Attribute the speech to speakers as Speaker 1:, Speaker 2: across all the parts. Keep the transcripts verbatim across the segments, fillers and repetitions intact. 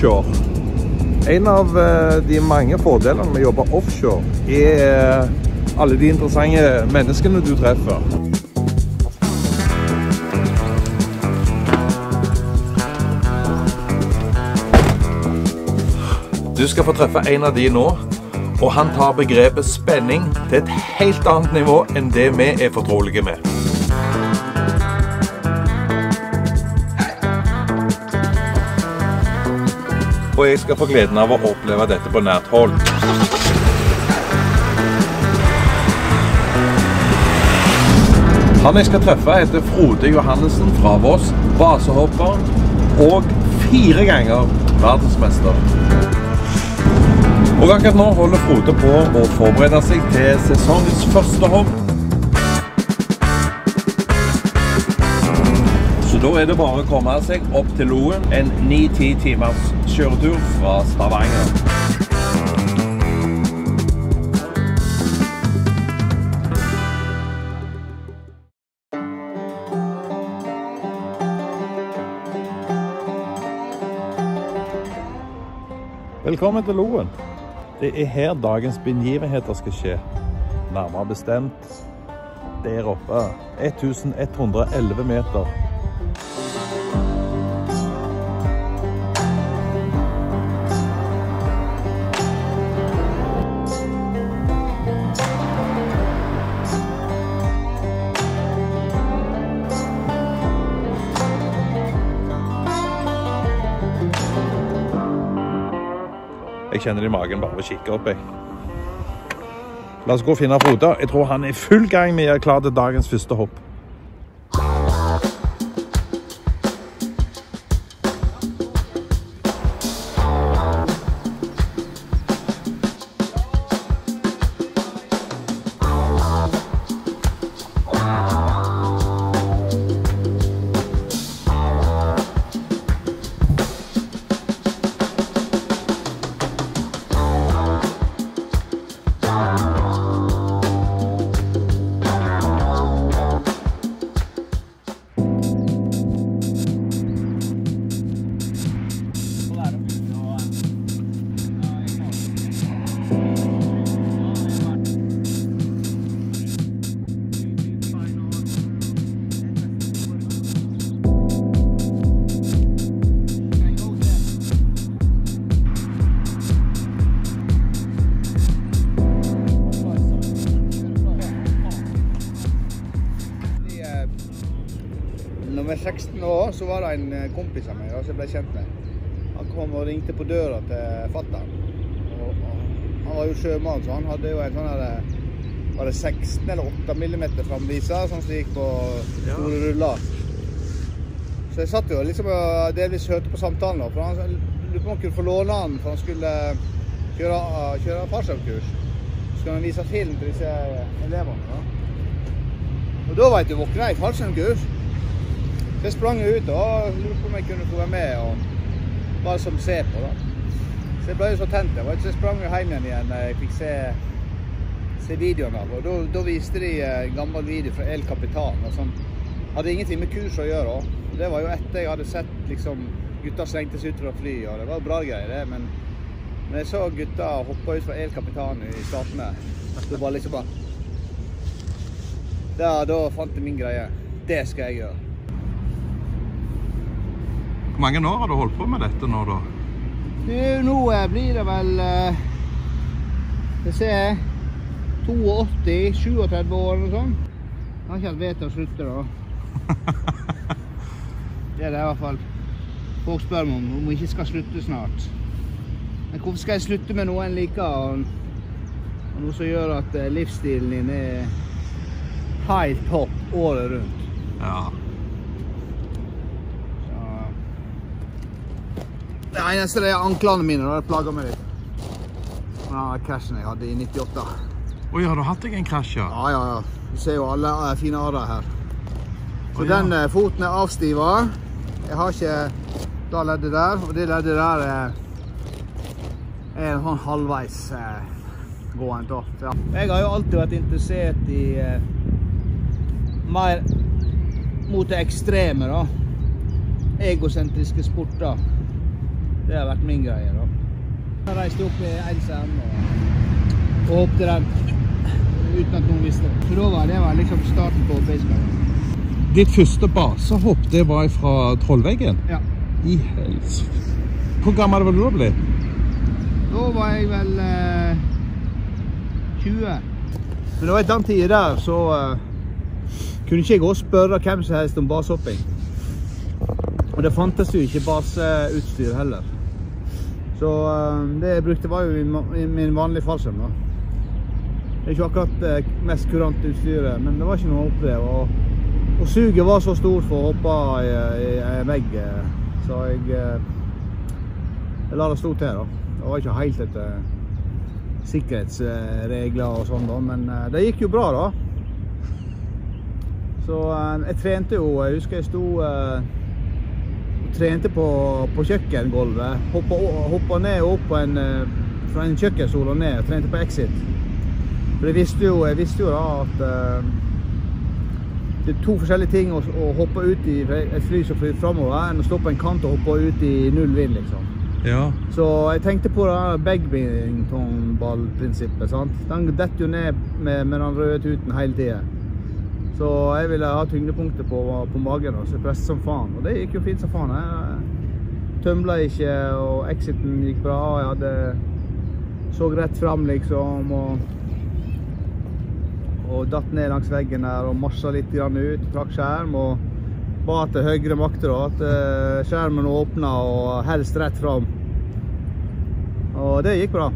Speaker 1: offshore. En av de mange fordelene med å jobbe offshore er alle de interessante menneskene du treffer. Du skal få treffe en av de nå, og han tar begrepet spenning til et helt annet nivå enn det vi er fortrolige med. Og jeg skal få gleden av å oppleve dette på nært hold. Han jeg skal treffe heter Frode Johannessen fra Voss, basehopper og fire ganger verdensmester. Og akkurat nå holder Frode på å forberede seg til sesongens første hopp. Så da er det bare å komme seg opp til Loen, en ni til ti timers kjøretur fra Stavanger. Velkommen til Loen. Det er her dagens begivenheter skal skje. Nærmere bestemt der oppe, ett tusen ett hundre og elleve meter. Jeg kjenner det i magen bare ved å kikke opp. Jeg. La oss gå og finne Frode. Jeg tror han er i full gang med å gjøre klar til dagens første hopp.
Speaker 2: Når jeg var seksten år, så var det en kompis av meg som jeg ble kjent med. Han kom og ringte på døra til fatteren. Han var jo sjømann, så han hadde jo en sånn her, var det seksten eller åtte millimeter framviser, sånn som gikk på store ruller. Så jeg satt jo liksom og delvis hørte på samtalen, for han lurte på om han kunne få låne han, for han skulle kjøre, kjøre fallskjermkurs. Så skulle han vise film til disse elevene. Og da var jeg til å våkne i fallskjermkurs. Så jeg sprang ut og lurte på om jeg kunne få være med og bare som se på da. Så jeg ble jo så tent, så jeg sprang jo hjem igjen når jeg fikk se, se videoen av. Og da, da viste de en gammel video fra El Capitan, og sånn. Hadde ingenting med kurs å gjøre også. Det var jo etter jeg hadde sett liksom, gutta slengte seg ut fra fly, og det var jo bra greier det, men når jeg så gutta hoppe ut fra El Capitan i statene, så var liksom bare, da, da fant jeg min greie. Det skal jeg gjøre.
Speaker 1: Hvor mange år har du holdt på med dette nå da?
Speaker 2: Nå blir det vel, jeg ser, åttito, syvogtredve år eller sånn. Jeg har ikke helt vet å slutte da. Det er det i hvert fall. Folk spør meg om jeg ikke skal slutte snart. Men hvorfor skal jeg slutte med noe en liker, og noe som gjør at livsstilen din er helt topp året rundt?
Speaker 1: Ja.
Speaker 2: Det eneste er anklene mine, da det plager meg litt. Den krasjen jeg hadde i nittiåtte.
Speaker 1: Oi, har du hatt deg en krasj, ja?
Speaker 2: Ja, ja, ja. Du ser jo alle fine arer her. Så den ja. Foten er avstivet. Jeg har ikke da leddet der, og det leddet der er, er en sånn halvveis eh, gående. Ja. Jeg har jo alltid vært interessert i eh, mer mot det ekstreme, da. Egosentriske sporter. Det Det har vært min greie da. Jeg reiste opp i Eidsheim og, og hoppte den uten at noen visste det. Så da var det var liksom starten på baseball.
Speaker 1: Ditt første basehopp, det var fra Trollveggen?
Speaker 2: Ja.
Speaker 1: I helse. Hvor gammel var du da blitt?
Speaker 2: Da var jeg vel eh, tjue. Men det var i den tiden der, så uh, kunne ikke jeg gå og spørre hvem som helst om basehopping. Og det fantes jo ikke baseutstyr heller. Så uh, det jeg brukte var jo min, min vanlige fallskjerm da. Det er ikke akkurat det uh, mest kurante utstyret, men det var ikke noe opp det. Og, og suget var så stort for å hoppe i, i, i en vegg, så jeg, uh, jeg la det stå til da. Det var ikke helt etter sikkerhetsregler og sånn da, men det gikk jo bra da. Så jeg trente jo, jeg husker jeg sto og trente på, på kjøkkengolvet, hoppa, hoppa ned og opp på en, fra en kjøkkenstol og ned, og trente på exit. For jeg visste jo, jeg visste jo da at uh, det er to forskjellige ting å, å hoppe ut i et fly som flyr fremover, enn å stå på en kant og hoppe ut i null vind liksom.
Speaker 1: Ja.
Speaker 2: Så jeg tenkte på det badmintonballprinsippet, sant? Den detter jo ned med, med den røde tuten hele tiden. Så jeg ville ha tyngdepunktet på, på magen, og så jeg presset som faen. Og det gikk jo fint som faen. Jeg tømlet ikke, og exiten gikk bra. Jeg hadde så rett frem liksom, og, og datt ned langs veggen der, og marsjet litt grann ut, trakk skjerm, og ba til høyre makter da, at skjermen åpnet og helst rett frem. Og det gikk bra.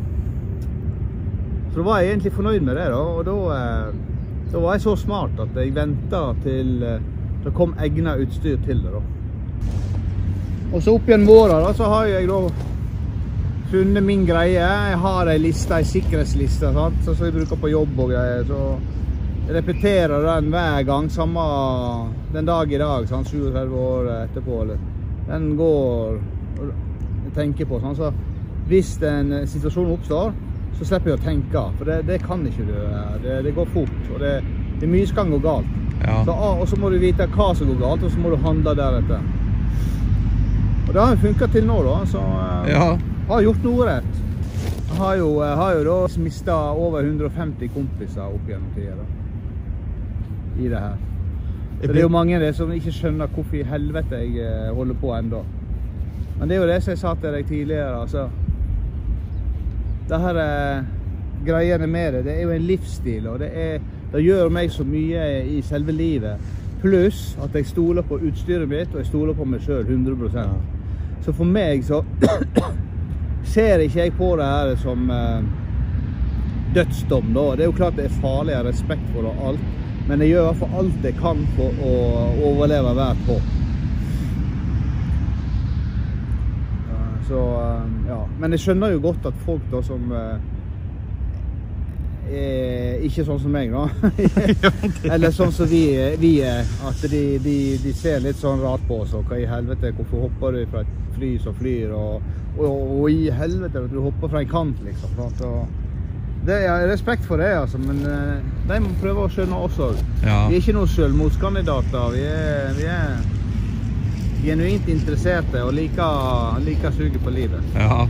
Speaker 2: Så da var jeg egentlig fornøyd med det da, og da, da var jeg så smart at jeg ventet til det kom egnet utstyr til det da. Og så opp igjen våren da, så har jeg da funnet min greie. Jeg har en liste, en sikkerhetsliste, sant? Så, så jeg bruker på jobb og greier, så jeg repeterer den hver gang, samme den dag i dag, sånn, tjuetre år etterpå. Den går jeg tenker på. Sånn, så hvis en situasjon oppstår, så slipper jeg å tenke, for det, det kan ikke du. Det, det går fort, og det, det mye kan gå galt. Ja. Så, og så må du vite hva som går galt, og så må du handle deretter. Og det har jo funket til nå da, så ja. Jeg har gjort noe rett. Jeg har jo, jeg har jo da mistet over hundre og femti kompiser opp gjennom tiden da. I det her. Så det er jo mange av det som ikke skjønner hvorfor i helvete jeg holder på enda. Men det er jo det som jeg sa til deg tidligere, altså. Det her er greiene med det, det er jo en livsstil, og det, er, det gjør meg så mye i selve livet. Pluss at jeg stoler på utstyret mitt, og jeg stoler på meg selv hundre prosent. Så for meg så ser ikke jeg på det her som uh, dødsdom da. Det er jo klart det er farlig, jeg har respekt for det og alt. Men jeg gjør i hvert fall alt jeg kan for å overleve hver på. Så, ja. Men jeg skjønner jo godt at folk da som er ikke sånn som meg da. Eller sånn som vi, vi er, at de, de, de ser litt sånn rart på oss. Og hva i helvete, hvorfor hopper du fra et fly som flyr? Og, og, og i helvete, du hopper fra en kant liksom. Så, det er respekt for det, altså, men uh, de må prøve å skjønne også. Ja. Vi er ikke noen selvmordskandidater, vi er, vi er genuint interesserte og liker, liker suget på livet. Ja.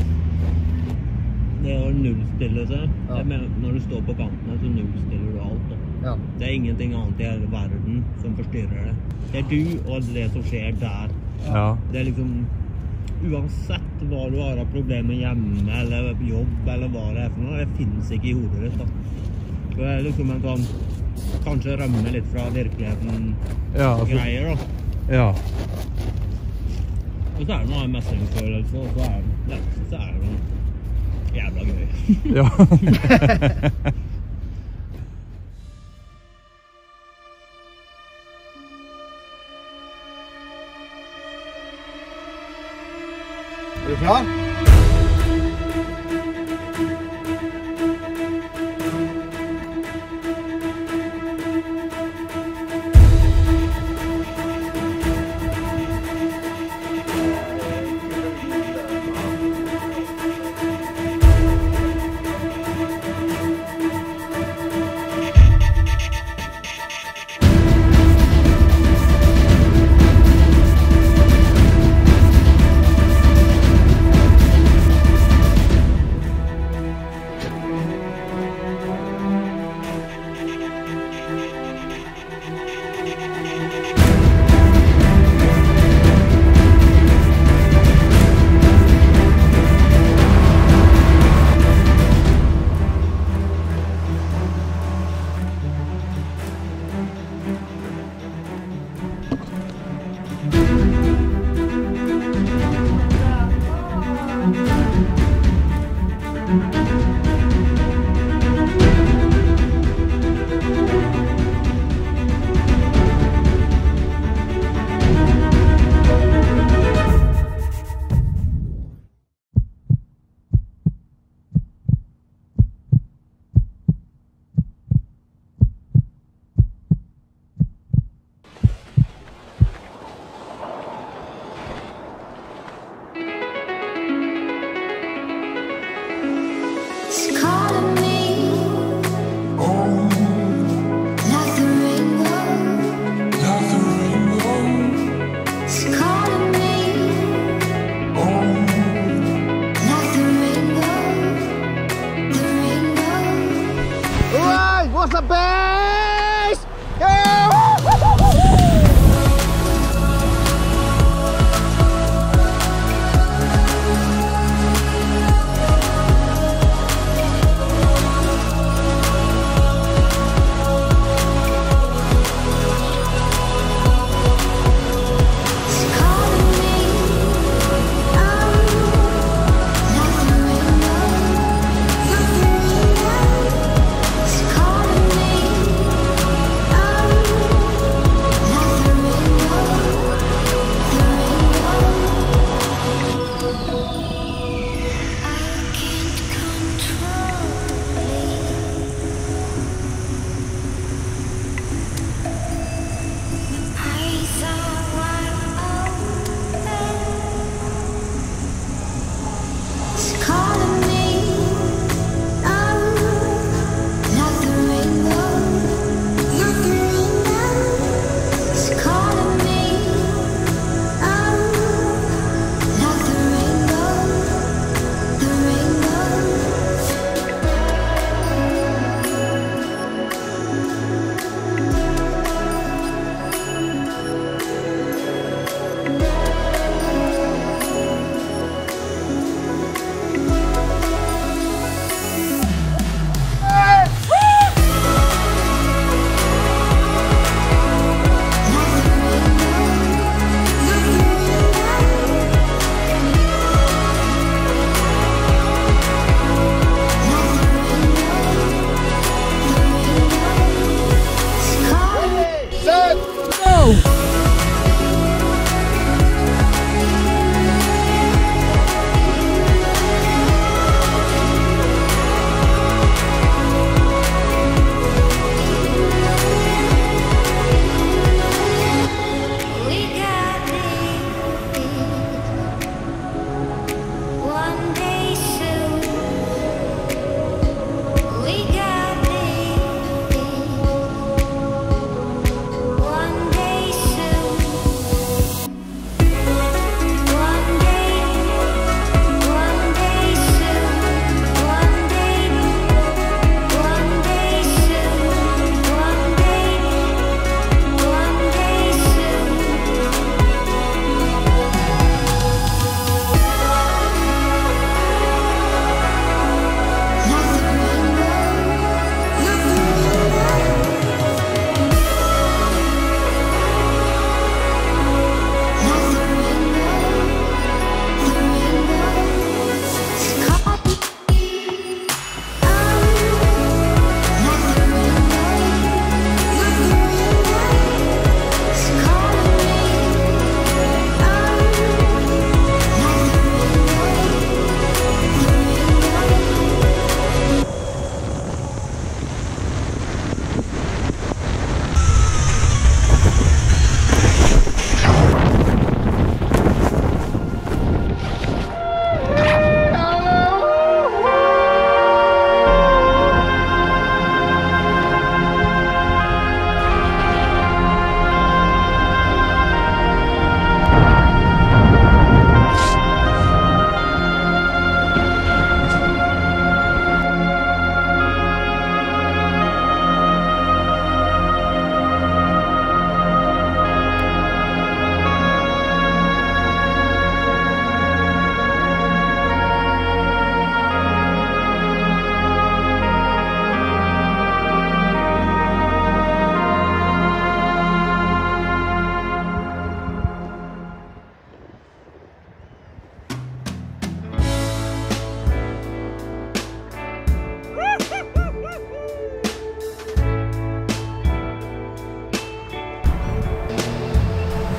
Speaker 3: Det å nullstille seg, ja. Det med, når du står på kantene, så nullstiller du alt. Da. Ja. Det er ingenting annet i hele verden som forstyrrer det. Det er du og det som skjer der. Ja. Det er liksom... Uansett hva du har av problemer hjemme, eller jobb, eller hva det er for noe, det finnes ikke i hodet ditt da. Så det er liksom en sånn, kanskje rømme litt fra virkeligheten ja, altså, greier da. Ja. Og så er det noe mestringsfølelse, og så er det, så er det noe jævla gøy. Ja.
Speaker 2: Er du klar?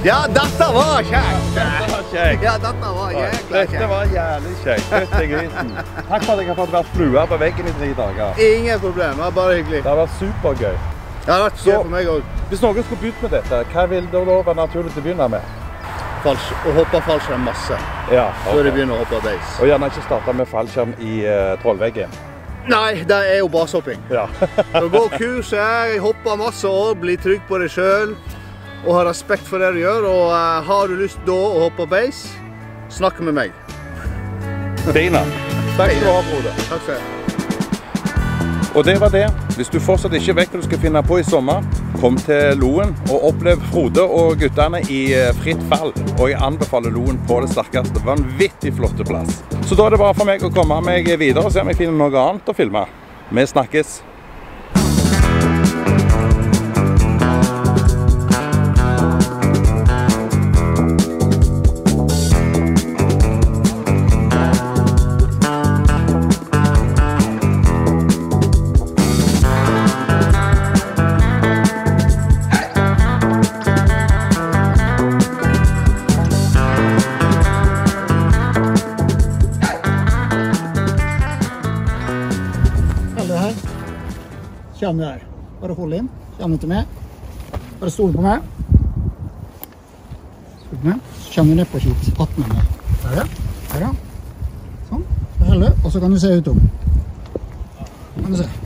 Speaker 2: Ja, dette var kjekt!
Speaker 1: Dette var kjekt.
Speaker 2: Ja, dette var jækla kjekt.
Speaker 1: Dette var jævlig kjekt. Dette er grisen. Takk for at jeg har fått vært flua på veggen i tre dager.
Speaker 2: Ingen problem, det var bare hyggelig.
Speaker 1: Det har vært supergøy.
Speaker 2: Det har vært gøy for meg også.
Speaker 1: Hvis noen skulle begynt med dette, hva vil det da være naturlig til å begynne med?
Speaker 2: Fals å hoppe fallskjerm masse.
Speaker 1: Ja, okay.
Speaker 2: Før jeg begynner å hoppe beis.
Speaker 1: Og gjerne ikke starte med fallskjerm i uh, trollveggen.
Speaker 2: Nei, det er jo basehopping.
Speaker 1: Ja.
Speaker 2: Så gå kurset, hoppe masse år, bli trygg på deg selv, og ha respekt for det du gjør. Og uh, har du lyst da å hoppe beis, snakk med meg.
Speaker 1: Fina. Takk skal du ha, Frode.
Speaker 2: Takk skal jeg.
Speaker 1: Og det var det. Hvis du fortsatt ikke vet hva du skal finne på i sommer, kom til Loen og opplev Frode og gutterne i fritt fall. Og jeg anbefaler Loen på det sterkeste. Vanvittig flotte plass. Så da er det bare for meg å komme meg videre og se om jeg finner noe annet å filme. Vi snakkes!
Speaker 4: Kjenn der. Bare hold inn. Kjenn til meg. Bare stol på meg. Stol på meg. Så kjenner du ned på kjit. attende med. Der, ja. Der, ja. Sånn. Det heller. Og så kan du se utom. Kan du se.